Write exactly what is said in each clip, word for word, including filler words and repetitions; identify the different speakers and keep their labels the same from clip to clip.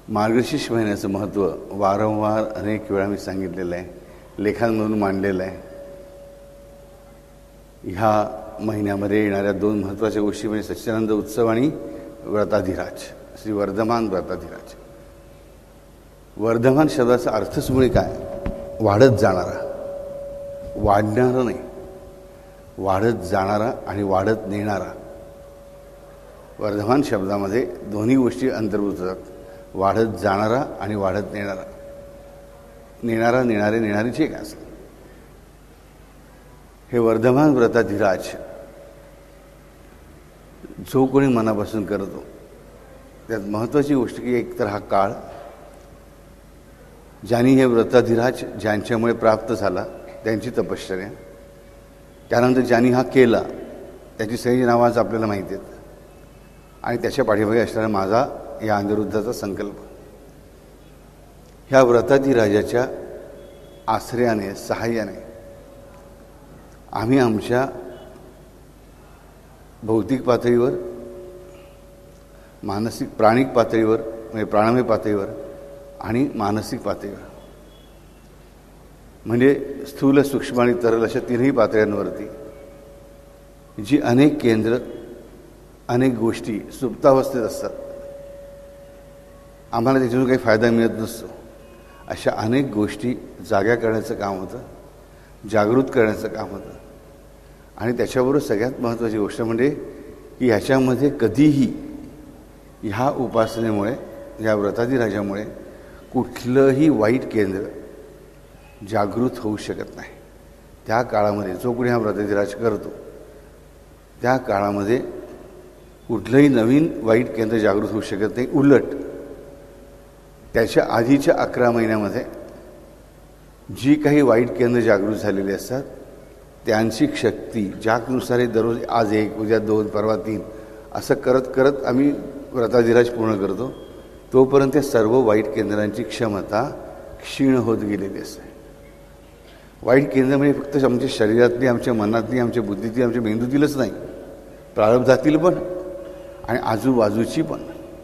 Speaker 1: मार्गशीर्ष महिन्याचं महत्त्व वारंवार अनेक वेळा मी सांगितलेलं आहे, लेखांमधून मांडलेलं आहे. ह्या महिन्यामध्ये येणाऱ्या दोन महत्त्वाच्या गोष्टी म्हणजे सच्चिदानंद उत्सव आणि व्रताधिराज, श्री वर्धमान व्रताधिराज. वर्धमान शब्दाचा अर्थच मुळे काय? वाढत जाणारा, वाढणारा नाही, वाढत जाणारा आणि वाढत नेणारा. वर्धमान शब्दामध्ये दोन्ही गोष्टी अंतर्भूत होतात, वाढत जाणारा आणि वाढत नेणारा. नेणारा, नेणारे, नेणारीचे काय असं. हे वर्धमान व्रताधिराज जो कोणी मनापासून करतो त्यात महत्त्वाची गोष्ट की एकतर हा काळ, ज्यांनी हे व्रताधिराज ज्यांच्यामुळे प्राप्त झाला त्यांची तपश्चर्या, त्यानंतर ज्यांनी हा केला त्याची सगळी नावं आज आपल्याला माहिती आहेत, आणि त्याच्या पाठीमागे असणारा माझा या अनिरुद्धाचा संकल्प. ह्या व्रताधिराजाच्या आश्रयाने, सहाय्याने आम्ही आमच्या भौतिक पातळीवर, मानसिक प्राणिक पातळीवर म्हणजे प्राणमय पातळीवर आणि मानसिक पातळीवर म्हणजे स्थूल, सूक्ष्म आणि तरल अशा तीनही पातळ्यांवरती जी अनेक केंद्र, अनेक गोष्टी सुप्तावस्थेत असतात, आम्हाला त्याच्यातून काही फायदा मिळत नसतो, अशा अनेक गोष्टी जाग्या करण्याचं काम होतं, जागृत करण्याचं काम होतं. आणि त्याच्याबरोबर सगळ्यात महत्त्वाची गोष्ट म्हणजे की ह्याच्यामध्ये कधीही ह्या उपासनेमुळे, या व्रताधिराजामुळे कुठलंही वाईट केंद्र जागृत होऊ शकत नाही. त्या काळामध्ये जो कोणी हा व्रताधिराज करतो त्या काळामध्ये कुठलंही नवीन वाईट केंद्र जागृत होऊ शकत नाही. उलट त्याच्या आधीच्या अकरा महिन्यामध्ये जी काही वाईट केंद्र जागृत झालेली असतात त्यांची शक्ती, ज्यानुसार दररोज आज एक, उद्या दोन, परवा तीन असं करत करत आम्ही व्रताधिराज पूर्ण करतो, तोपर्यंत त्या सर्व वाईट केंद्रांची क्षमता क्षीण होत गेलेली असते. वाईट केंद्र म्हणजे फक्त आमच्या शरीरातली, आमच्या मनातली, आमच्या बुद्धीतली, आमच्या मेंदूतीलच नाही, प्रारब्धातील पण आणि आजूबाजूची पण.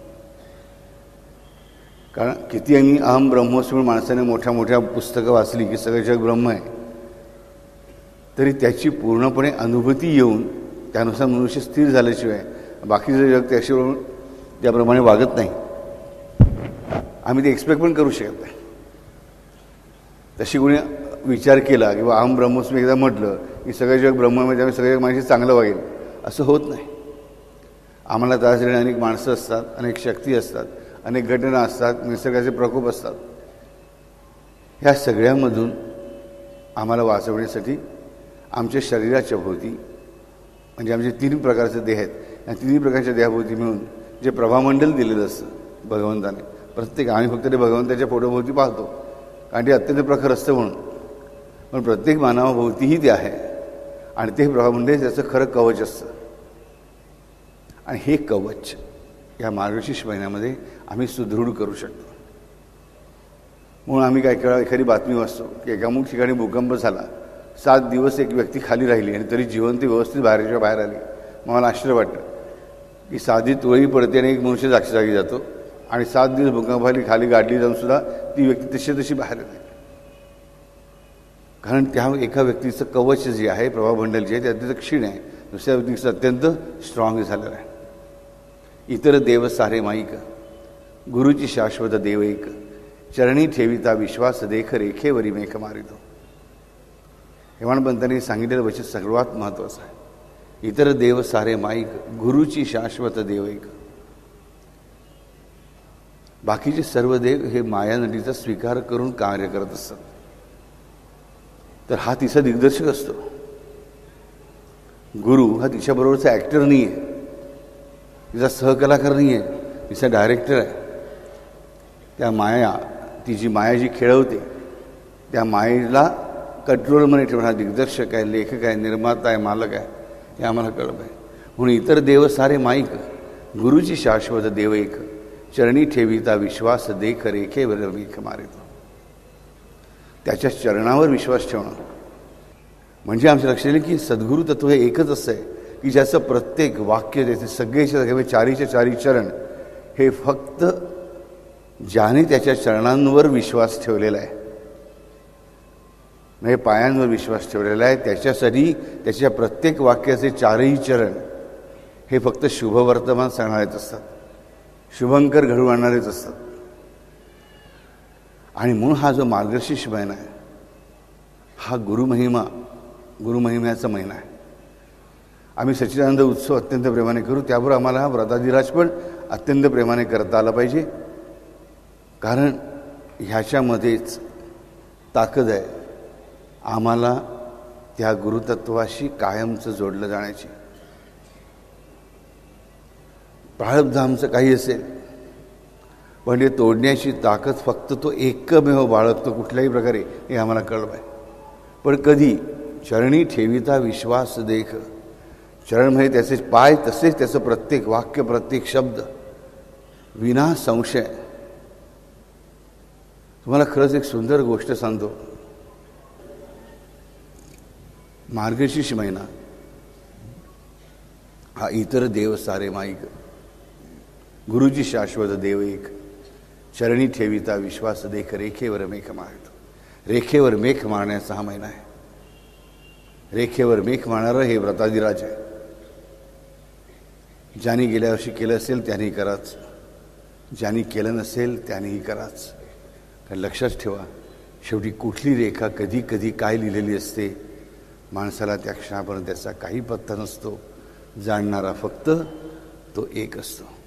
Speaker 1: कारण किती आम्ही अहम ब्रह्मोस्मी माणसाने मोठ्या मोठ्या पुस्तकं वाचली की सगळं जग ब्रह्म आहे, तरी त्याची पूर्णपणे अनुभूती येऊन त्यानुसार मनुष्य स्थिर झाल्याशिवाय बाकीचं जग त्याशिवाय त्याप्रमाणे वागत नाही. आम्ही ते एक्सपेक्ट पण करू शकत नाही. तशी कोणी विचार केला किंवा अहम ब्रह्मोस्मी एकदा म्हटलं की सगळं जग ब्रह्ममध्ये आम्ही सगळ्या माणसे चांगलं वागेल असं होत नाही. आम्हाला त्रास देणारी अनेक माणसं असतात, अनेक शक्ती असतात, अनेक घटना असतात, निसर्गाचे प्रकोप असतात. ह्या सगळ्यामधून आम्हाला वाचवण्यासाठी आमच्या शरीराच्या भोवती म्हणजे आमचे तीन प्रकारचे देह आहेत, या तिन्ही प्रकारच्या देहाभोवती मिळून जे प्रभामंडल दिलेलं असतं भगवंताने, प्रत्येक आम्ही फक्त ते भगवंताच्या फोटोभोवती पाहतो कारण ते अत्यंत प्रखर असतं म्हणून, पण प्रत्येक मानवाभोवतीही ते आहे आणि ते प्रभामंडल त्याचं खरं कवच असतं. आणि हे कवच या मार्गशीर्ष महिन्यामध्ये आम्ही सुदृढ करू शकतो. म्हणून आम्ही काय केलं, एखादी बातमी वाचतो की एका अमुक ठिकाणी भूकंप झाला, सात दिवस एक व्यक्ती खाली राहिली आणि तरी जिवंत व्यवस्थित बाहेरच्या बाहेर आली. मग मला आश्चर्य वाटतं की साधी तुळई पडते आणि एक मनुष्य जागी जागी जातो आणि सात दिवस भूकंपाली खाली गाडली जाऊन सुद्धा ती व्यक्ती तशी तशी बाहेर येते. कारण त्या एका व्यक्तीचं कवच जे आहे, प्रभामंडल जे आहे ते अत्यंत क्षीण आहे, दुसऱ्या व्यक्तीचं अत्यंत स्ट्रॉंग झालेलं आहे. इतर देव सारे माईक, गुरुची शाश्वत देव एक, चरणी ठेविता विश्वास देख, रेखेवरी मेघ मारितो. हेमाडपंतांनी सांगितलेलं वचन सर्वात महत्त्वाचं आहे. इतर देव सारे माईक, गुरुची शाश्वत देव एक. बाकीचे सर्व देव हे मायानदीचा स्वीकार करून कार्य करत असतात, तर हा तिचा दिग्दर्शक असतो. गुरु हा तिच्याबरोबरचा ॲक्टर नाही आहे, तिचा सहकलाकार नाही आहे, तिचा डायरेक्टर आहे. त्या माया, ती जी माया जी खेळवते त्या मायेला कंट्रोलमध्ये ठेवून हा दिग्दर्शक आहे, लेखक आहे, निर्माता आहे, मालक आहे, हे आम्हाला कळलं पाहिजे. म्हणून इतर देव सारे माईक, गुरुची शाश्वत देव एक, चरणी ठेविता विश्वास देख, रेखेवर मेघ मारितो. त्याच्या चरणावर विश्वास ठेवणं म्हणजे आमच्या लक्षात येईल की सद्गुरू तत्व हे एकच असं आहे की ज्याचं प्रत्येक वाक्य, त्याचे सगळेचे सगळे चारीचे चारी चरण हे फक्त ज्याने त्याच्या चरणांवर विश्वास ठेवलेला आहे, म्हणजे पायांवर विश्वास ठेवलेला आहे, त्याच्यासाठी त्याच्या प्रत्येक वाक्याचे चारही चरण हे फक्त शुभवर्तमान सांगणारेच असतात, शुभंकर घडवून आणणारेच असतात. आणि म्हणून हा जो मार्गशीर्ष महिना आहे हा गुरुमहिमा गुरुमहिम्याचा महिना आहे. आम्ही सच्चिदानंद उत्सव अत्यंत प्रेमाने करू, त्याबरोबर आम्हाला हा व्रताधिराज पण अत्यंत प्रेमाने करता आला पाहिजे, कारण ह्याच्यामध्येच ताकद आहे आम्हाला त्या गुरुतत्वाशी कायमचं जोडलं जाण्याची. प्रारब्ध आमचं काही असेल पण ते तोडण्याची ताकद फक्त तो एकमेव बाळगतो कुठल्याही प्रकारे, हे आम्हाला कळलं आहे. पण कधी चरणी ठेविता विश्वास देख, चरण म्हणजे त्याचे पाय तसेच त्याचं प्रत्येक वाक्य प्रत्येक शब्द विना संशय. तुम्हाला खरंच एक सुंदर गोष्ट सांगतो. मार्गशीर्ष महिना हा इतर देव सारे माईक, गुरुजी शाश्वत देव एक, चरणी ठेविता विश्वास देख, रेखेवर मेघ मारतो. रेखेवर मेघ मारण्याचा हा महिना आहे. रेखेवर मेघ मारणारं हे व्रताधिराज आहे. ज्यांनी गेल्या वर्षी केलं असेल त्यांनी कराच, ज्यांनी केलं नसेल त्यांनीही कराच. कारण लक्षात ठेवा, शेवटी कुठली रेखा कधी कधी काय लिहिलेली असते माणसाला त्या क्षणापर्यंत त्याचा काही पत्ता नसतो. जाणणारा फक्त तो एक असतो.